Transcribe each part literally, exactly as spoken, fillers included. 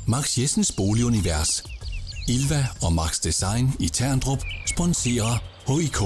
Max Jessens Boligunivers. Ilva og Max Design i Terndrup sponserer H I K.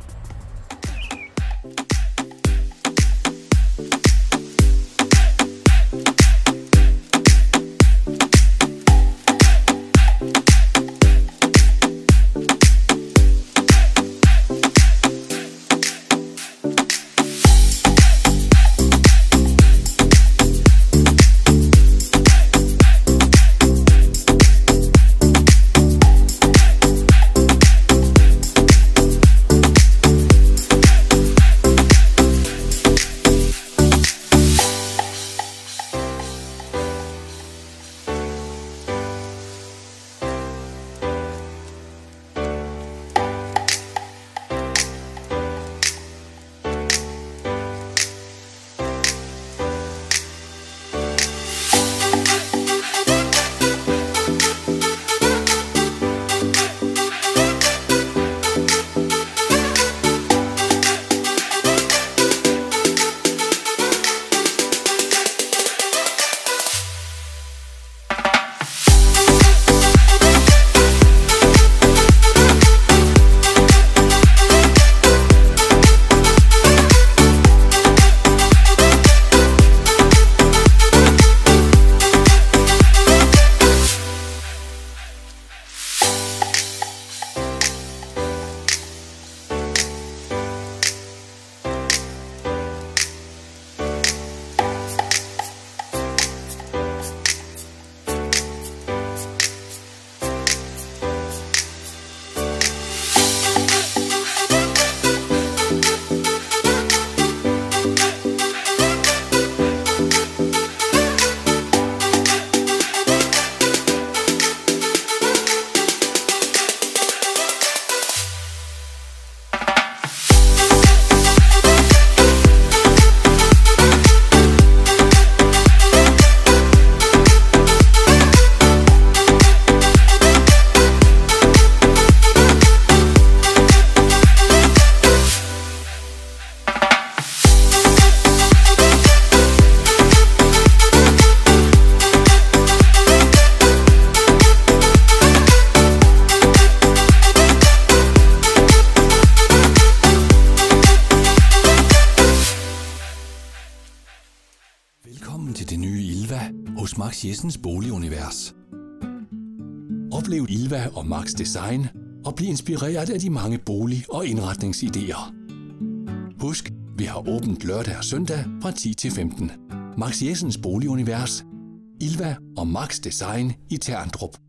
Velkommen til det nye Ilva hos Max Jessens Boligunivers. Oplev Ilva og Max Design og bliv inspireret af de mange bolig- og indretningsidéer. Husk, vi har åbent lørdag og søndag fra ti til femten. Max Jessens Boligunivers, Ilva og Max Design i Terndrup.